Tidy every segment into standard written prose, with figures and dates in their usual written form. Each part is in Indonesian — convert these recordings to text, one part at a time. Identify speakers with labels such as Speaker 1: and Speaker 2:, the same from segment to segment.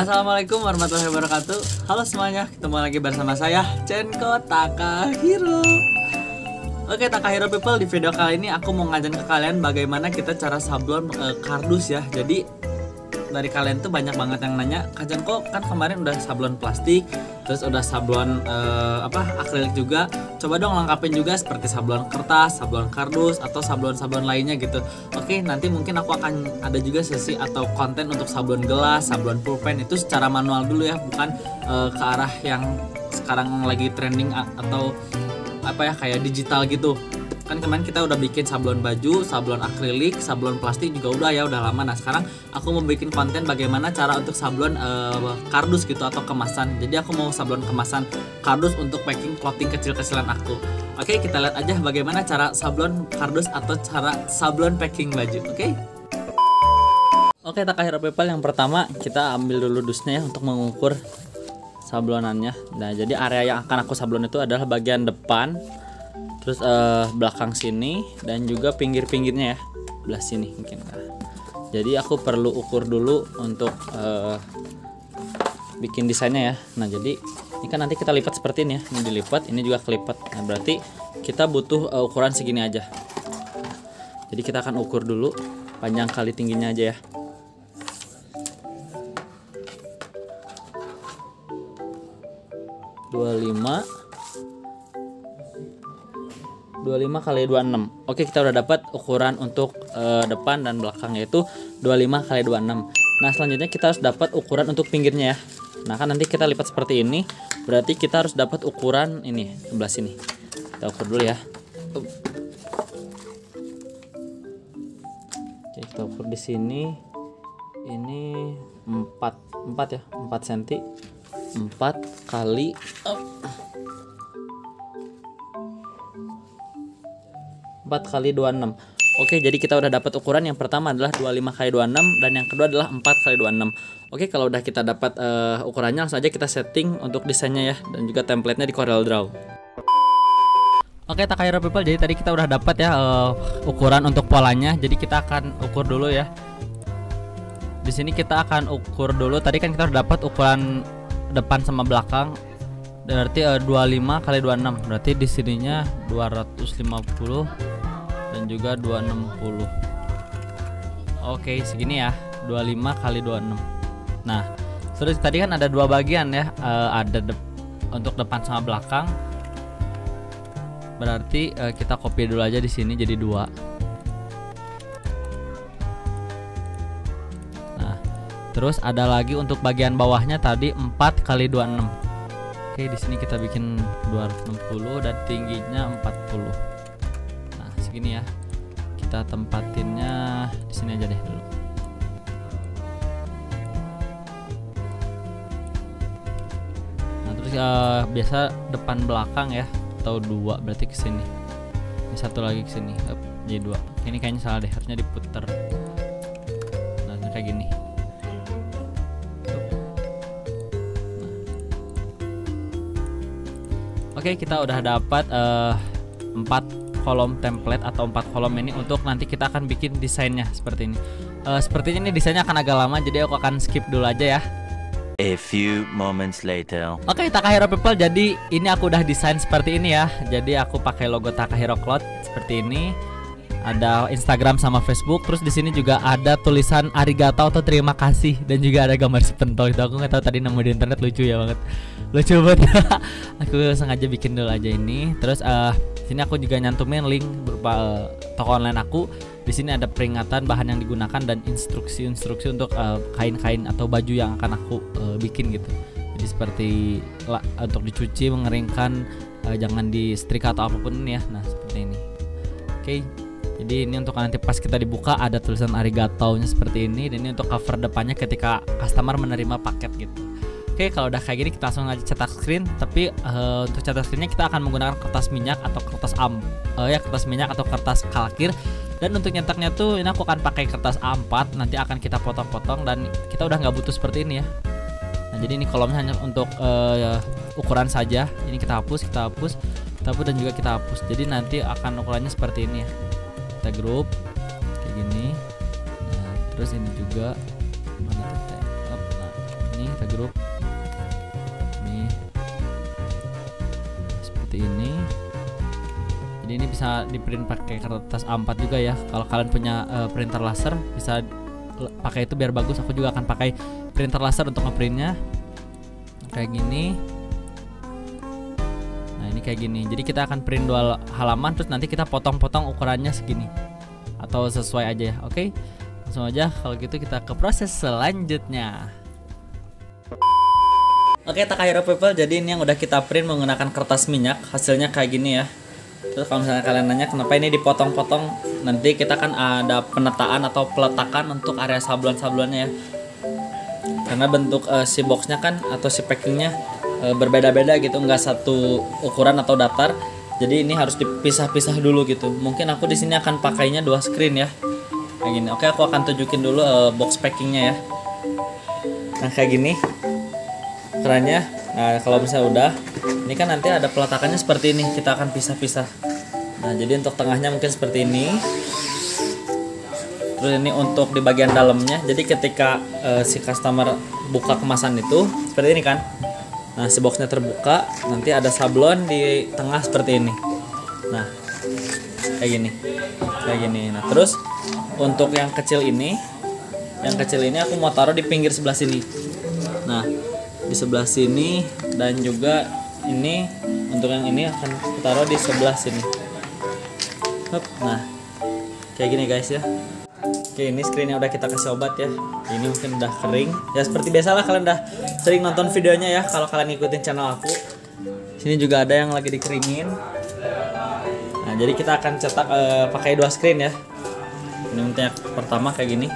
Speaker 1: Assalamualaikum warahmatullahi wabarakatuh. Halo semuanya, ketemu lagi bersama saya Cenko Takahiro. Oke Takahiro people, di video kali ini aku mau ngajarin ke kalian bagaimana kita cara sablon kardus ya. Jadi dari kalian tuh banyak banget yang nanya, Kak Cenko kan kemarin udah sablon plastik, terus udah sablon akrilik juga. Coba dong lengkapin juga seperti sablon kertas, sablon kardus, atau sablon-sablon lainnya gitu. Oke, nanti mungkin aku akan ada juga sesi atau konten untuk sablon gelas, sablon pulpen itu secara manual dulu ya, bukan ke arah yang sekarang lagi trending atau kayak digital gitu. Kan kemarin kita udah bikin sablon baju, sablon akrilik, sablon plastik juga udah lama. Nah sekarang aku mau bikin konten bagaimana cara untuk sablon kardus gitu atau kemasan. Jadi aku mau sablon kemasan kardus untuk packing clothing kecil-kecilan aku. Oke, kita lihat aja bagaimana cara sablon kardus atau cara sablon packing baju. Oke Takahiro people, yang pertama kita ambil dulu dusnya ya untuk mengukur sablonannya. Nah jadi area yang akan aku sablon itu adalah bagian depan, terus belakang sini, dan juga pinggir-pinggirnya ya, belah sini mungkin. Jadi aku perlu ukur dulu untuk bikin desainnya ya. Nah jadi ini kan nanti kita lipat seperti ini ya, ini dilipat, ini juga kelipat. Nah berarti kita butuh ukuran segini aja. Jadi kita akan ukur dulu panjang kali tingginya aja ya. 25 kali 26. Oke, kita udah dapat ukuran untuk depan dan belakang, yaitu 25 kali 26. Nah selanjutnya kita harus dapat ukuran untuk pinggirnya ya. Nah kan nanti kita lipat seperti ini, berarti kita harus dapat ukuran ini sebelah sini. Kita ukur dulu ya. Oke, kita ukur di sini. Ini 4 ya, 4 cm. 4 kali 4 kali 26. Oke, jadi kita udah dapat ukuran. Yang pertama adalah 25 kali 26 dan yang kedua adalah 4 kali 26. Oke, kalau udah kita dapat ukurannya, langsung aja kita setting untuk desainnya ya, dan juga template-nya di Corel Draw. Oke Takahiro people, jadi tadi kita udah dapat ya ukuran untuk polanya. Jadi kita akan ukur dulu ya. Di sini kita akan ukur dulu. Tadi kan kita udah dapat ukuran depan sama belakang. Berarti 25 kali 26. Berarti di sininya 250 dan juga 260. Oke, segini ya, 25 kali 26. Nah, terus tadi kan ada dua bagian ya, ada untuk depan sama belakang. Berarti kita copy dulu aja di sini jadi 2. Nah, terus ada lagi untuk bagian bawahnya tadi 4 kali 26. Oke, di sini kita bikin 260 dan tingginya 40. Nah, segini ya. Kita tempatinnya di sini aja deh dulu. Nah, terus biasa depan belakang ya, atau 2 berarti ke sini. Ini satu lagi ke sini. Jadi 2. Ini kayaknya salah deh, harusnya diputer. Nah, kayak gini. Oke, kita udah dapat 4 kolom template atau 4 kolom ini untuk nanti kita akan bikin desainnya seperti ini. Sepertinya ini desainnya akan agak lama, jadi aku akan skip dulu aja ya.
Speaker 2: A few moments later.
Speaker 1: Oke Takahiro people, jadi ini aku udah desain seperti ini ya. Jadi aku pakai logo Takahiro Cloth seperti ini. Ada Instagram sama Facebook. Terus di sini juga ada tulisan arigato atau terima kasih, dan juga ada gambar si pentol itu. Aku nggak tahu tadi nemu di internet, lucu ya banget. Lucu banget. Aku sengaja bikin dulu aja ini. Terus sini aku juga nyantumin link berupa toko online aku. Di sini ada peringatan bahan yang digunakan dan instruksi-instruksi untuk kain-kain atau baju yang akan aku bikin gitu. Jadi seperti untuk dicuci, mengeringkan, jangan di setrika atau apapun ini ya. Nah seperti ini. Oke. Jadi ini untuk nanti pas kita dibuka ada tulisan arigato-nya seperti ini. Dan ini untuk cover depannya ketika customer menerima paket gitu. Oke, kalau udah kayak gini kita langsung aja cetak screen. Tapi untuk cetak screennya kita akan menggunakan kertas minyak atau kertas kertas minyak atau kertas kalkir. Dan untuk nyetaknya tuh ini aku akan pakai kertas A4. Nanti akan kita potong-potong dan kita udah nggak butuh seperti ini ya. Nah jadi ini kolomnya hanya untuk ukuran saja. Ini kita hapus dan juga kita hapus. Jadi nanti akan ukurannya seperti ini ya. Kita grup kayak gini. Nah, terus ini juga mana tuh? Nah, ini grup. Nih seperti ini. Jadi ini bisa di print pakai kertas A4 juga ya. Kalau kalian punya printer laser bisa pakai itu biar bagus. Aku juga akan pakai printer laser untuk ngeprintnya kayak gini. Nah ini kayak gini. Jadi kita akan print 2 halaman, terus nanti kita potong-potong ukurannya segini atau sesuai aja ya. Oke, langsung aja kalau gitu kita ke proses selanjutnya. Oke, Taka Hero People, jadi ini yang udah kita print menggunakan kertas minyak. Hasilnya kayak gini ya. Terus kalau misalnya kalian nanya kenapa ini dipotong-potong, nanti kita kan ada penataan atau peletakan untuk area sablon-sablonnya ya. Karena bentuk si boxnya kan atau si packingnya berbeda-beda gitu, nggak satu ukuran atau datar. Jadi ini harus dipisah-pisah dulu gitu. Mungkin aku di sini akan pakainya 2 screen ya, kayak gini. Oke, aku akan tunjukin dulu box packingnya ya. Nah kayak gini ukurannya. Nah kalau misalnya udah, ini kan nanti ada peletakannya seperti ini. Kita akan pisah-pisah. Nah jadi untuk tengahnya mungkin seperti ini. Terus ini untuk di bagian dalamnya. Jadi ketika si customer buka kemasan itu seperti ini kan. Nah si boxnya terbuka, nanti ada sablon di tengah seperti ini. Nah kayak gini, kayak gini. Nah terus untuk yang kecil ini, aku mau taruh di pinggir sebelah sini. Nah di sebelah sini, dan juga ini untuk yang ini akan taruh di sebelah sini. Nah kayak gini guys ya. Oke, ini screennya udah kita kasih obat ya. Ini mungkin udah kering. Ya seperti biasalah, kalian udah sering nonton videonya ya kalau kalian ngikutin channel aku. Sini juga ada yang lagi dikeringin. Nah jadi kita akan cetak pakai 2 screen ya. Ini untuk yang pertama kayak gini.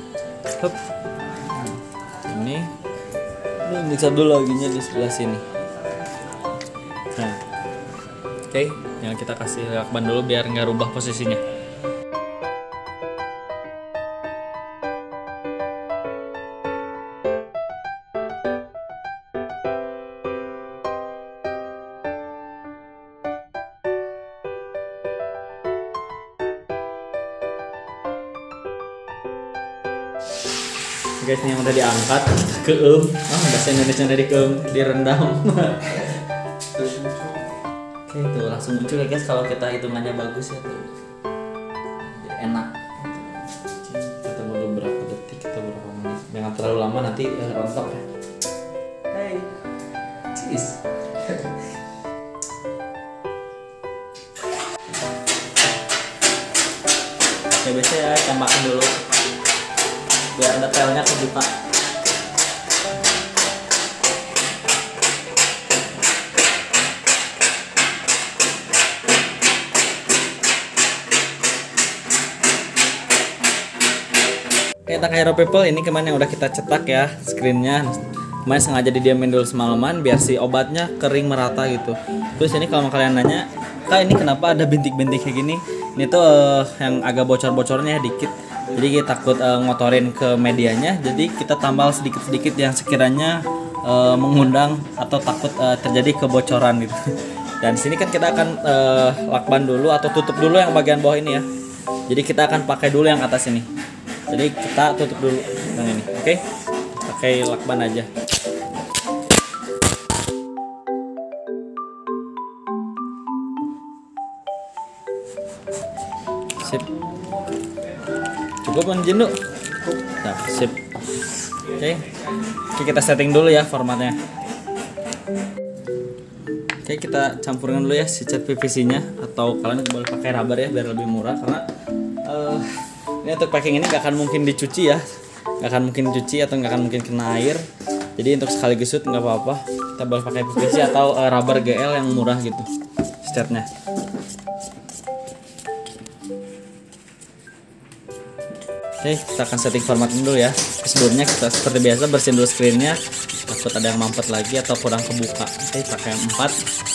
Speaker 1: Ini mixer dulu laginya di sebelah sini. Nah oke, yang kita kasih lakban dulu biar nggak rubah posisinya. Guys, ini yang udah diangkat keum. Bahasa Indonesia dari keum, direndam. Oke, tuh langsung muncul ya guys kalau kita hitungannya bagus ya tuh. Jadi enak. Kita tunggu berapa detik, kita berapa menit. Jangan terlalu lama nanti rontok ya. Hey, cheese. Oke, biasanya tambahkan dulu biar detailnya kebuka. Oke, Taka Hero People, ini kemarin yang udah kita cetak ya screennya. Kemarin sengaja didiamin dulu semalaman biar si obatnya kering merata gitu. Terus ini kalau kalian nanya, Kak ini kenapa ada bintik-bintik kayak gini? Ini tuh yang agak bocor-bocornya dikit. Jadi kita takut ngotorin ke medianya, jadi kita tambal sedikit-sedikit yang sekiranya mengundang atau takut terjadi kebocoran gitu. Dan sini kan kita akan lakban dulu atau tutup dulu yang bagian bawah ini ya. Jadi kita akan pakai dulu yang atas ini. Jadi kita tutup dulu yang ini, oke? Pakai lakban aja. Sip. Cukup kan Jindu? Nah, sip. Oke, kita setting dulu ya formatnya. Oke, kita campurkan dulu ya si cat PVC-nya, atau kalian boleh pakai rubber ya biar lebih murah, karena ini untuk packing ini gak akan mungkin dicuci ya, gak akan mungkin dicuci atau gak akan mungkin kena air. Jadi untuk sekali gesut nggak apa-apa, kita boleh pakai PVC atau rubber GL yang murah gitu catnya. Oke, kita akan setting format dulu ya. Sebelumnya kita seperti biasa bersihin dulu screennya, takut ada yang mampet lagi atau kurang kebuka. Oke, pakai yang 4.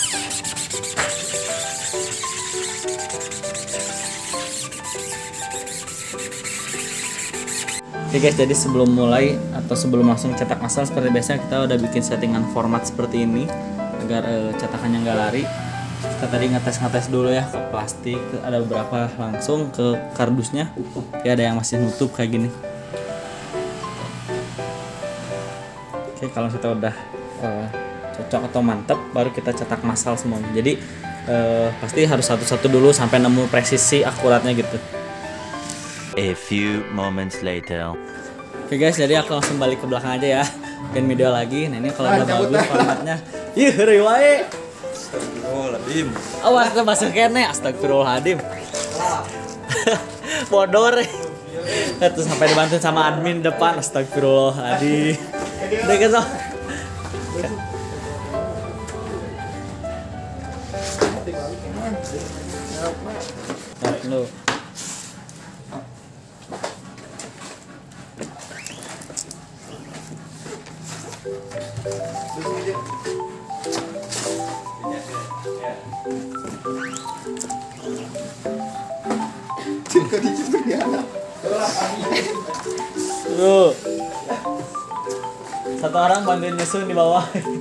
Speaker 1: Oke guys, jadi sebelum mulai atau sebelum langsung cetak massal seperti biasa kita udah bikin settingan format seperti ini agar cetakannya nggak lari. Kita tadi ngetes dulu ya ke plastik, ada beberapa langsung ke kardusnya ya, ada yang masih nutup kayak gini. Oke, Oke, kalau kita udah cocok atau mantep, baru kita cetak massal semuanya. Jadi pasti harus satu-satu dulu sampai nemu presisi akuratnya gitu.
Speaker 2: A few moments later.
Speaker 1: Oke guys, jadi aku langsung balik ke belakang aja ya. Bikin video lagi. Nah ini kalau udah bagus formatnya. Ih, heureuy wae.
Speaker 3: Astagfirullahaladzim.
Speaker 1: Awas tuh masuk kene. Astagfirullahaladzim. Bodor. Terus sampai dibantu sama admin depan. Astagfirullahaladzim. Udah gitu. Tarik dulu. Tuh. Satu orang bantuin nyusun di bawah.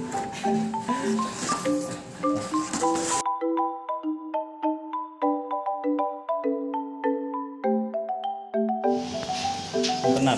Speaker 1: Benar.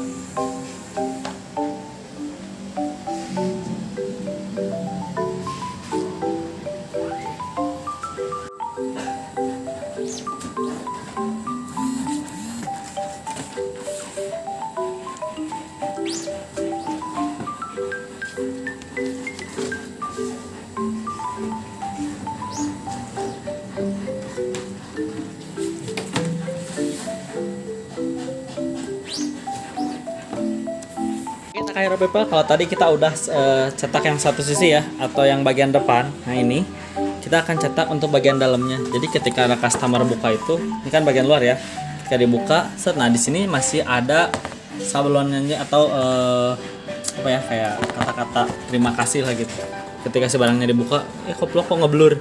Speaker 1: Kayak People, kalau tadi kita udah cetak yang satu sisi ya, atau yang bagian depan. Nah ini kita akan cetak untuk bagian dalamnya. Jadi ketika ada customer buka itu, ini kan bagian luar ya. Ketika dibuka, set, nah di sini masih ada sablonnya atau apa ya, kayak kata-kata terima kasih lah gitu. Ketika si barangnya dibuka, koplok kok ngeblur.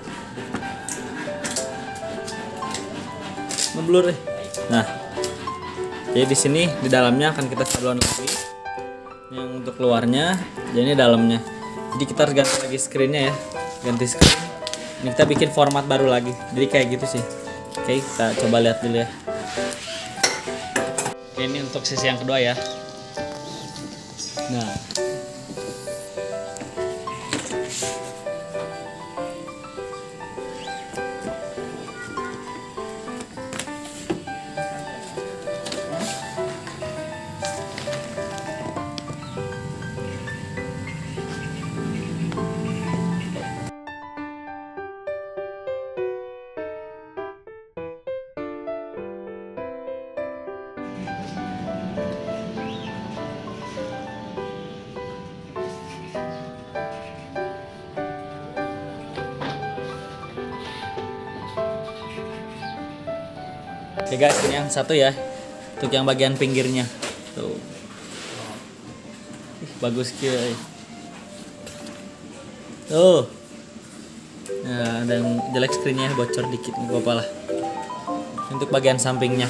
Speaker 1: Ngeblur. Nah, jadi di sini di dalamnya akan kita sablon lagi. Yang untuk luarnya, jadi ini dalamnya. Jadi kita harus ganti lagi screennya ya, ganti screen. Ini kita bikin format baru lagi. Jadi kayak gitu sih. Oke, kita coba lihat dulu ya. Oke, ini untuk sisi yang kedua ya. Nah, oke guys, ini yang satu ya, untuk yang bagian pinggirnya tuh. Bagus kira tuh. Nah, ada yang jelek screennya, bocor dikit, nggak apa-apa lah. Untuk bagian sampingnya.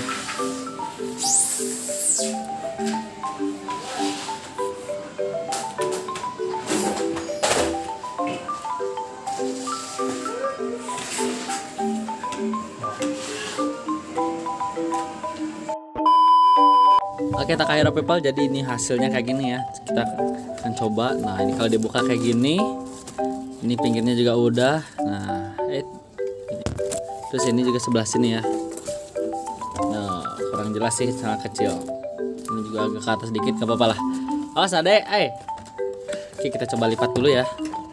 Speaker 1: Oke, Takahiro People, jadi ini hasilnya kayak gini ya. Kita akan coba. Nah, ini kalau dibuka kayak gini. Ini pinggirnya juga udah. Nah, terus ini juga sebelah sini ya. Nah, kurang jelas sih, sangat kecil. Ini juga agak ke atas dikit, gak apa-apa lah. Awas adek, Oke, kita coba lipat dulu ya.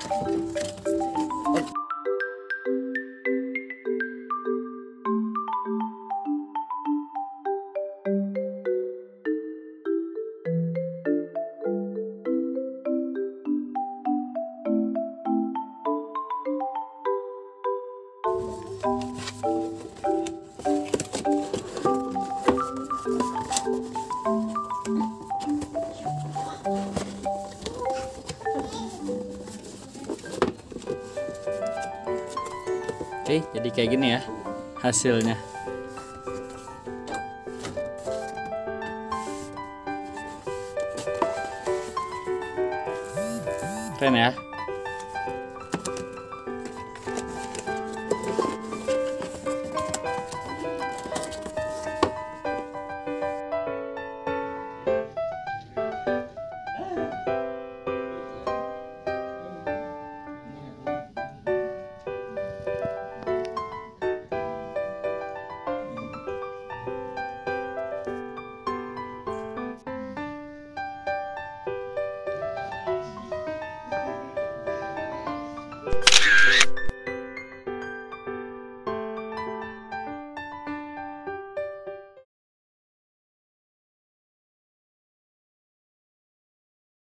Speaker 1: Oke, jadi kayak gini ya hasilnya. Keren ya.